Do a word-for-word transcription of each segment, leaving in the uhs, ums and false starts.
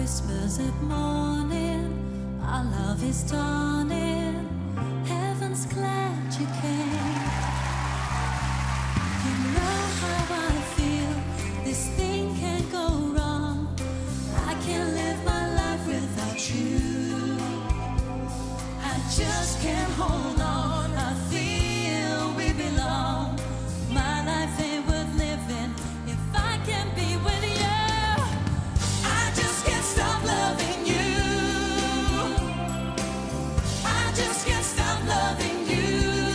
whispers at morning, our love is dawning. Heaven's glad you came. You know how I feel. This thing can't go wrong. I can't live my life without you. I just can't hold on. I feel we belong. My life ain't worth living if I can't be with you. I just can't stop loving you. I just can't stop loving you.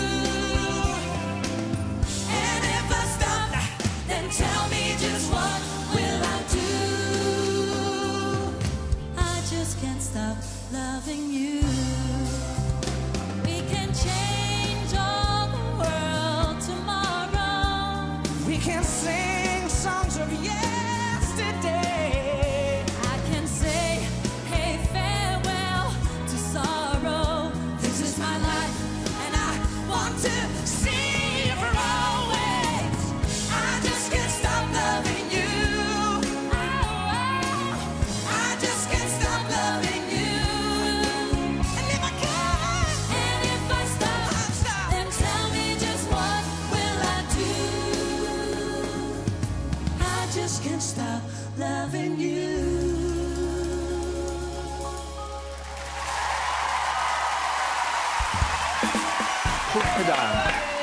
And if I stop, then tell me just what will I do? I just can't stop loving you. We can change all the world tomorrow. We can sing songs of yesterday. I can say, hey, farewell to sorrow. This is my life, and I want to see you for always. I just can't stop loving you. I just can't stop loving you. And if I can't, And if I stop, I'll stop. then tell me just what will I do? I just can't stop loving you. Goed gedaan.